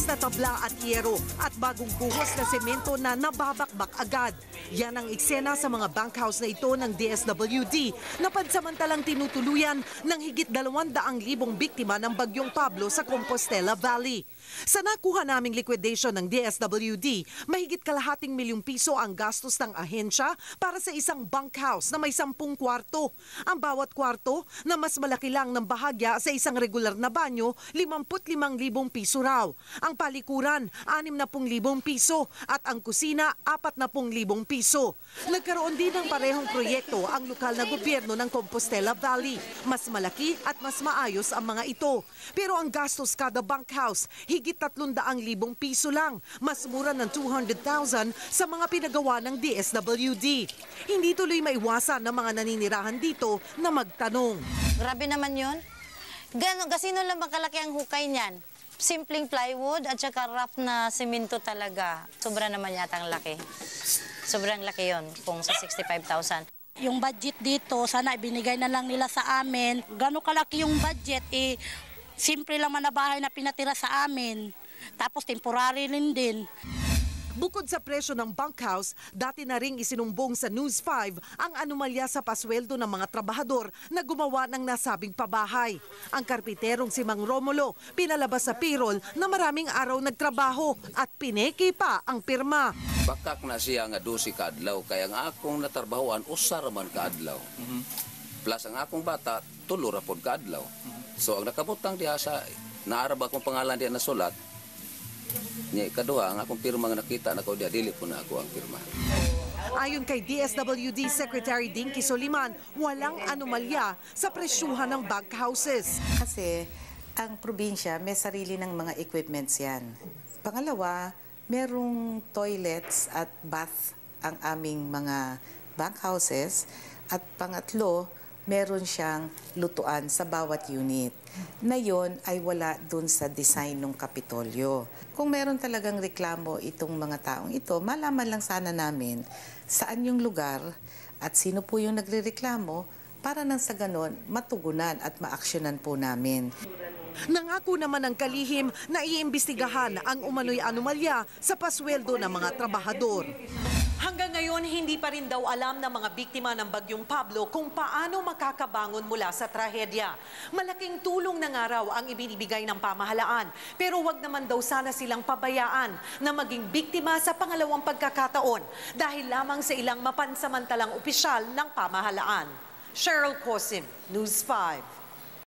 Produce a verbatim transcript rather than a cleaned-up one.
na tabla at yero at bagong buhos na semento na nababakbak agad. Yan ang eksena sa mga bunkhouse na ito ng D S W D na pansamantalang tinutuluyan ng higit dalawang daang libong biktima ng Bagyong Pablo sa Compostela Valley. Sa nakuha naming liquidation ng D S W D, mahigit kalahating milyong piso ang gastos ng ahensya para sa isang bunkhouse na may sampung kwarto. Ang bawat kwarto na mas malaki lang ng bahagya sa isang regular na banyo, limampu't limang libong piso raw. Ang palikuran, anim na pung libong piso at ang kusina, apat na pung libong piso. Nagkaroon din ng parehong proyekto ang lokal na gobyerno ng Compostela Valley. Mas malaki at mas maayos ang mga ito. Pero ang gastos kada bunkhouse, higit tatlong daang libong piso lang, mas mura ng two hundred thousand sa mga pinagawa ng D S W D. Hindi tuloy maiwasan ng mga naninirahan dito na magtanong. Grabe naman yun. Gano, gasino lang ba kalaki ang hukay niyan? Simpleng plywood at saka rough na simento talaga. Sobra naman yata ang laki. Sobrang laki yon kung sa sixty-five thousand. Yung budget dito, sana ibinigay na lang nila sa amin. Gano'ng kalaki yung budget, eh, simple lang man na bahay na pinatira sa amin. Tapos temporary rin din. Bukod sa presyo ng bunkhouse, dati na ring isinumbong sa News five ang anomalya sa pasweldo ng mga trabahador na gumawa ng nasabing pabahay. Ang karpiterong si Mang Romulo pinalabas sa payroll na maraming araw nagtrabaho at pineki pa ang pirma. Bakak na siya nga dosi kaadlaw, kaya nga akong natarbahoan, usar man kaadlaw. Mm-hmm. Plus ang akong bata, tulo ra pod kaadlaw. Mm-hmm. So ang nakabutang diha sa, naarab akong pangalan diya na sulat, niya kaduha, ang akong pirma nga nakita na ko diya, dili po na ako ang pirma. Ayon kay D S W D Secretary Dinky Soliman, walang anomalya sa presyuhan ng bunkhouses. Kasi ang probinsya may sarili ng mga equipments yan. Pangalawa, merong toilets at bath ang aming mga bunkhouses. At pangatlo, meron siyang lutuan sa bawat unit. Na yon ay wala dun sa design ng Kapitolyo. Kung meron talagang reklamo itong mga taong ito, malaman lang sana namin saan yung lugar at sino po yung nagrereklamo para nang sa ganon matugunan at maaksyonan po namin. Nangako naman ng kalihim na iimbestigahan ang umano'y anomalya sa pasweldo ng mga trabahador. Hanggang ngayon, hindi pa rin daw alam ng mga biktima ng Bagyong Pablo kung paano makakabangon mula sa trahedya. Malaking tulong na nga raw ang ibinibigay ng pamahalaan, pero wag naman daw sana silang pabayaan na maging biktima sa pangalawang pagkakataon dahil lamang sa ilang mapansamantalang opisyal ng pamahalaan. Cheryl Cosim, News five.